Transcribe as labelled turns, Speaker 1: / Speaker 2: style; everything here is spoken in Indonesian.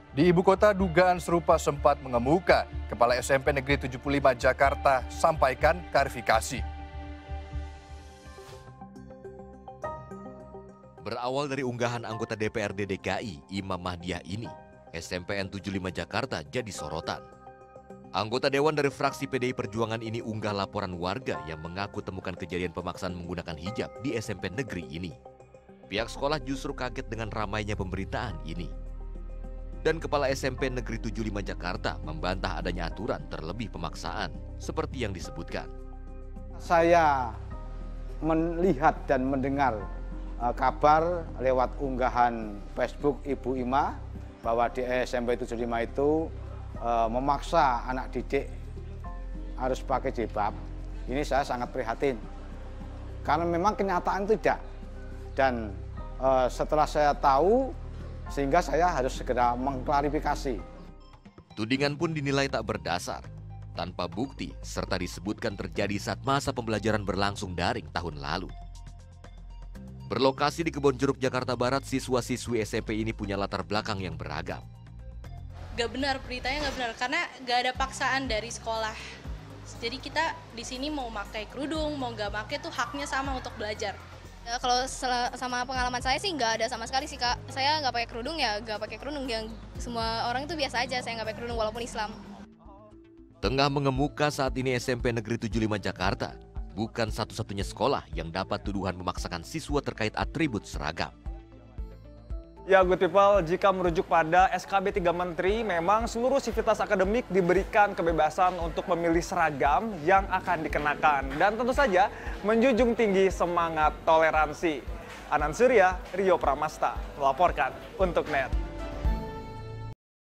Speaker 1: Di ibu kota, dugaan serupa sempat mengemuka. Kepala SMP Negeri 75 Jakarta sampaikan klarifikasi.
Speaker 2: Berawal dari unggahan anggota DPRD DKI, Imam Mahdiah ini, SMPN 75 Jakarta jadi sorotan. Anggota Dewan dari fraksi PDI Perjuangan ini unggah laporan warga yang mengaku temukan kejadian pemaksaan menggunakan hijab di SMP negeri ini. Pihak sekolah justru kaget dengan ramainya pemberitaan ini. Dan Kepala SMP Negeri 75 Jakarta membantah adanya aturan terlebih pemaksaan, seperti yang disebutkan.
Speaker 3: Saya melihat dan mendengar kabar lewat unggahan Facebook Ibu Ima bahwa di SMP 75 itu memaksa anak didik harus pakai jilbab. Ini saya sangat prihatin. Karena memang kenyataan tidak. Dan setelah saya tahu, sehingga saya harus segera mengklarifikasi.
Speaker 2: Tudingan pun dinilai tak berdasar, tanpa bukti, serta disebutkan terjadi saat masa pembelajaran berlangsung daring tahun lalu. Berlokasi di Kebonjeruk, Jakarta Barat, siswa-siswi SMP ini punya latar belakang yang beragam.
Speaker 4: Gak benar, beritanya gak benar, karena gak ada paksaan dari sekolah. Jadi kita di sini mau pakai kerudung, mau gak pakai tuh haknya sama untuk belajar.
Speaker 5: Ya, kalau sama pengalaman saya sih nggak ada sama sekali sih Kak. Saya nggak pakai kerudung ya, nggak pakai kerudung. Yang semua orang itu biasa aja, saya nggak pakai kerudung walaupun Islam.
Speaker 2: Tengah mengemuka saat ini SMP Negeri 75 Jakarta bukan satu-satunya sekolah yang dapat tuduhan memaksakan siswa terkait atribut seragam.
Speaker 6: Ya, good people, jika merujuk pada SKB 3 Menteri, memang seluruh sivitas akademik diberikan kebebasan untuk memilih seragam yang akan dikenakan. Dan tentu saja menjunjung tinggi semangat toleransi. Anan Surya, Rio Pramasta, melaporkan untuk NET.